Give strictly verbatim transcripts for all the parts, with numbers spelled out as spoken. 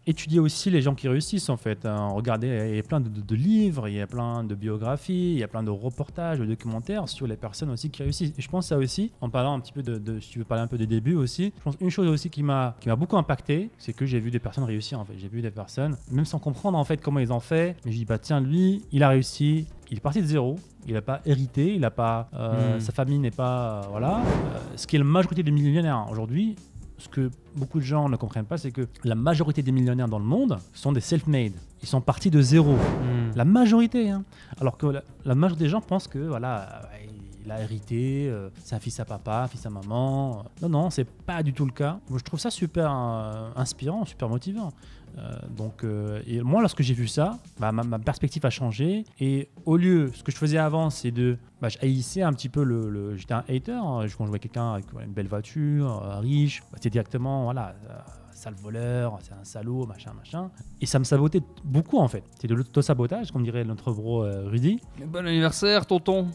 étudier aussi les gens qui réussissent en fait. Hein. Regardez, il y a plein de, de, de livres, il y a plein de biographies, il y a plein de reportages, de documentaires sur les personnes aussi qui réussissent. Et je pense ça aussi, en parlant un petit peu de, de si tu veux parler un peu des débuts aussi, je pense une chose aussi qui m'a qui m'a beaucoup impacté, c'est que j'ai vu des personnes réussir en fait. J'ai vu des personnes, même sans comprendre en fait comment ils ont fait, mais je dis bah tiens lui, il a réussi, il est parti de zéro. Il n'a pas hérité, il a pas, euh, mmh. sa famille n'est pas, euh, voilà. Euh, ce qui est la majorité des millionnaires aujourd'hui, ce que beaucoup de gens ne comprennent pas, c'est que la majorité des millionnaires dans le monde sont des self-made. Ils sont partis de zéro. Mmh. La majorité, hein. Alors que la, la majorité des gens pensent que voilà, il a hérité, euh, c'est un fils à papa, un fils à maman. Non, non, c'est pas du tout le cas. Moi, je trouve ça super euh, inspirant, super motivant. Euh, donc, euh, et moi, lorsque j'ai vu ça, bah, ma, ma perspective a changé. Et au lieu, ce que je faisais avant, c'est de, bah, je haïssais un petit peu le, le j'étais un hater. Hein, quand je voyais quelqu'un avec voilà, une belle voiture, euh, riche, bah, c'était directement, voilà, euh, sale voleur, c'est un salaud, machin, machin. Et ça me sabotait beaucoup en fait. C'est de l'auto-sabotage, comme dirait notre bro euh, Rudy. Bon anniversaire, tonton.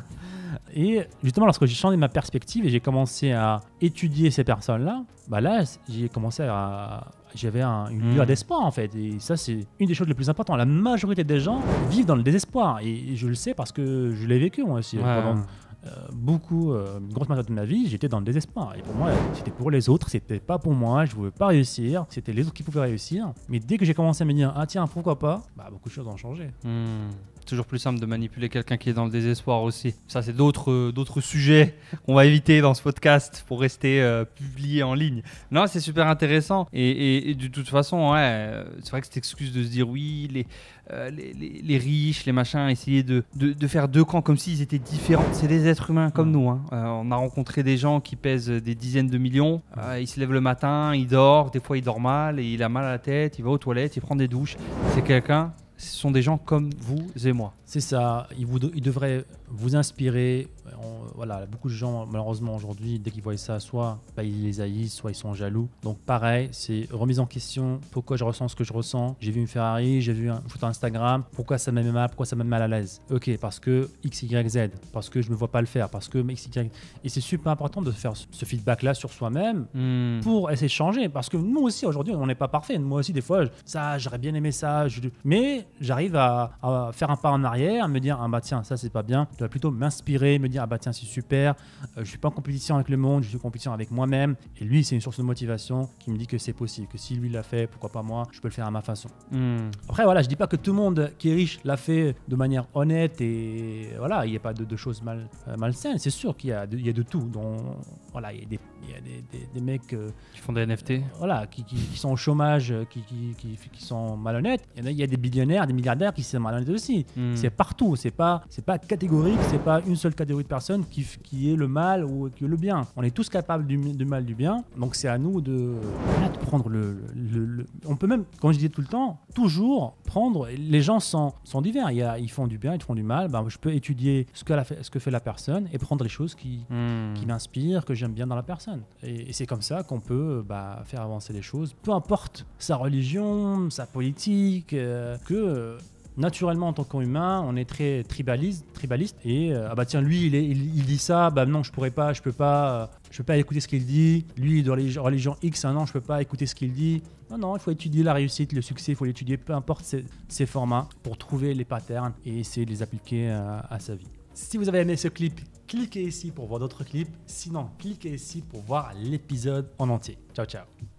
Et justement, lorsque j'ai changé ma perspective et j'ai commencé à étudier ces personnes-là, bah là, j'ai commencé à... J'avais un, une lueur mmh. d'espoir en fait. Et ça, c'est une des choses les plus importantes. La majorité des gens vivent dans le désespoir. Et, et je le sais parce que je l'ai vécu moi aussi. Ouais. Pendant euh, beaucoup, euh, une grosse majorité de ma vie, j'étais dans le désespoir. Et pour moi, c'était pour les autres, c'était pas pour moi. Je ne pouvais pas réussir. C'était les autres qui pouvaient réussir. Mais dès que j'ai commencé à me dire, ah tiens, pourquoi pas, bah, beaucoup de choses ont changé. Mmh. Toujours plus simple de manipuler quelqu'un qui est dans le désespoir aussi. Ça, c'est d'autres, euh, d'autres sujets qu'on va éviter dans ce podcast pour rester euh, publié en ligne. Non, c'est super intéressant. Et, et, et de toute façon, ouais, c'est vrai que cette excuse de se dire oui, les, euh, les, les, les riches, les machins, essayer de, de, de faire deux camps comme s'ils étaient différents. C'est des êtres humains comme nous. Hein. Euh, on a rencontré des gens qui pèsent des dizaines de millions. Euh, ils se lèvent le matin, ils dorment. Des fois, il dort mal et il a mal à la tête. Il va aux toilettes, il prend des douches. C'est quelqu'un... Ce sont des gens comme vous et moi. C'est ça. Ils, vous, ils devraient vous inspirer. On, voilà, beaucoup de gens, malheureusement, aujourd'hui, dès qu'ils voient ça, soit bah, ils les haïssent, soit ils sont jaloux. Donc, pareil, c'est remise en question. Pourquoi je ressens ce que je ressens ? J'ai vu une Ferrari, j'ai vu une photo Instagram. Pourquoi ça me met mal ? Pourquoi ça me met mal à l'aise ? Ok, parce que X, Y, Z. Parce que je ne me vois pas le faire. Parce que X, Y. Et c'est super important de faire ce feedback-là sur soi-même mmh. pour essayer de changer. Parce que nous aussi, aujourd'hui, on n'est pas parfait. Moi aussi, des fois, ça, j'aurais bien aimé ça. Je... Mais j'arrive à, à faire un pas en arrière, à me dire, ah bah tiens, ça c'est pas bien. Je dois plutôt m'inspirer, me dire, ah bah tiens, c'est super. Euh, je suis pas en compétition avec le monde, je suis en compétition avec moi-même. Et lui, c'est une source de motivation qui me dit que c'est possible, que si lui l'a fait, pourquoi pas moi, je peux le faire à ma façon. Mm. Après, voilà, je dis pas que tout le monde qui est riche l'a fait de manière honnête et voilà, il n'y a pas de, de choses mal, euh, malsaines. C'est sûr qu'il y a de, il y a de tout. Dont, voilà, il y a des, il y a des, des, des mecs euh, qui font des N F T, euh, voilà, qui, qui, qui sont au chômage, qui, qui, qui, qui sont malhonnêtes. Il y, a, il y a des billionnaires, des milliardaires qui sont malhonnêtes aussi. Mm. C'est partout. C'est pas, c'est pas catégorique. C'est pas une seule catégorie de personnes qui, qui est le mal ou qui est le bien. On est tous capables du, du mal, du bien. Donc c'est à nous de, voilà, de prendre le, le, le. On peut même, comme je disais tout le temps, toujours prendre. Les gens sont, sont divers. Il y a, ils font du bien, ils font du mal. Ben, je peux étudier ce que, la, ce que fait la personne et prendre les choses qui, mm. qui m'inspirent, que j'aime bien dans la personne. Et, et c'est comme ça qu'on peut bah, faire avancer les choses. Peu importe sa religion, sa politique, euh, que. Euh, Naturellement, en tant qu'humain, on est très tribaliste, tribaliste et euh, ah bah tiens, lui, il, est, il, il dit ça, bah non, je pourrais pas, je peux pas, euh, je peux pas écouter ce qu'il dit. Lui, dans les religions X, ah non, je peux pas écouter ce qu'il dit. Non, non, il faut étudier la réussite, le succès, il faut l'étudier, peu importe ces, ces formats, pour trouver les patterns et essayer de les appliquer à, à sa vie. Si vous avez aimé ce clip, cliquez ici pour voir d'autres clips. Sinon, cliquez ici pour voir l'épisode en entier. Ciao, ciao.